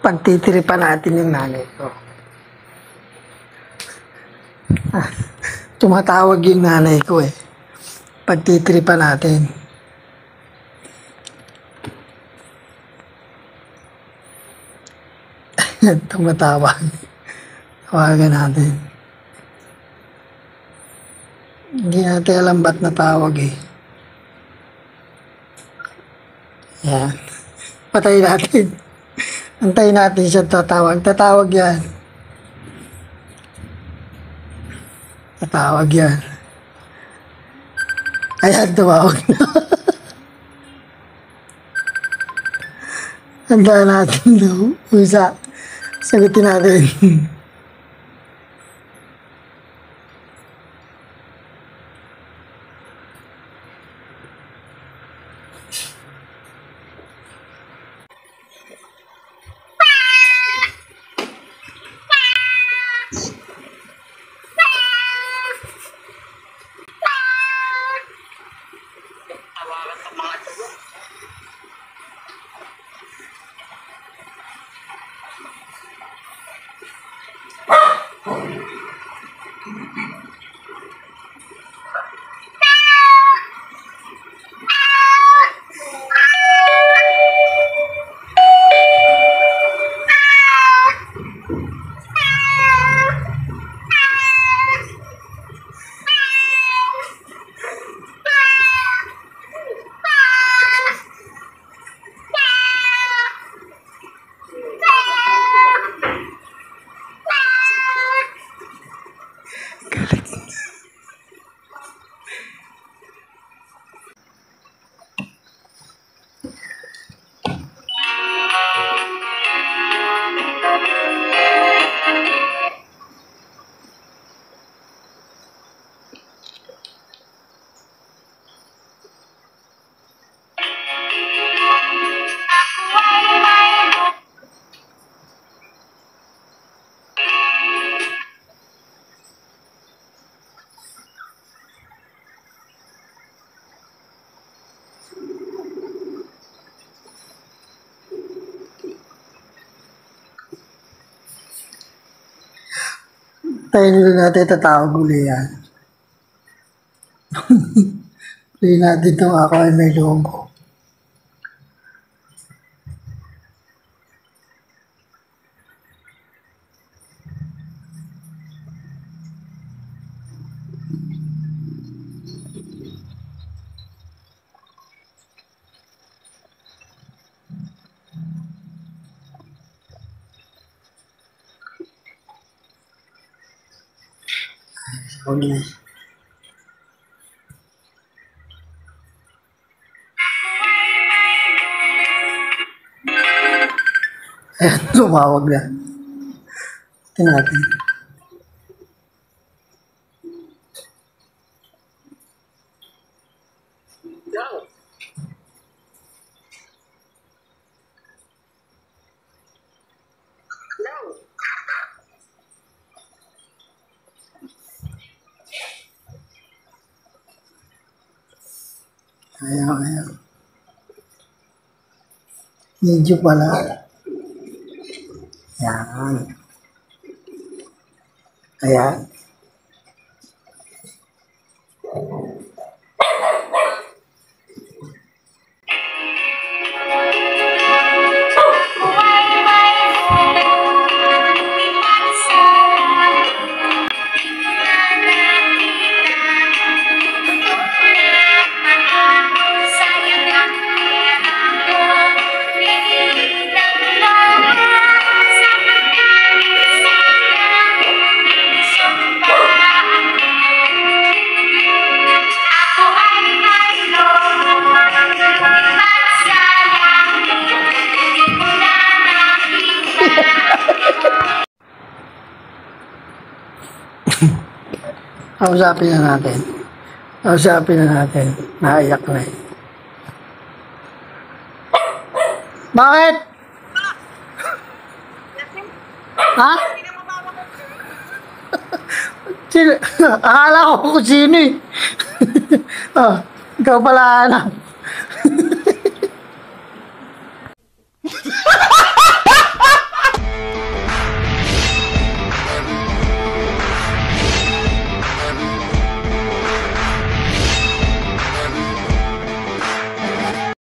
Pagtitiripan natin yung nanay ko. Tumatawag yung nanay ko eh. Pagtitiripan natin. Tumatawag. Tawagan natin. Hindi natin alam ba't natawag eh. Yan. Patayin natin. Antayin natin siya tatawag. Tatawag yan. Tatawag yan. Ayan, tumawag na. Handa natin daw. Usa. Sagutin natin. Tayo nila natin tatawag uli yan. Play natin itong Ako Ay May Lobo. Okay. Ayan, tumawag na. Tingnan natin. Ayan, ayan. Medyo pala. Ayan. Ayan. Kausapin na natin. Kausapin na natin. Naiyak na eh. Bakit? Ha? Sino? Akala ko kung sino eh. Oh, ikaw pala anak.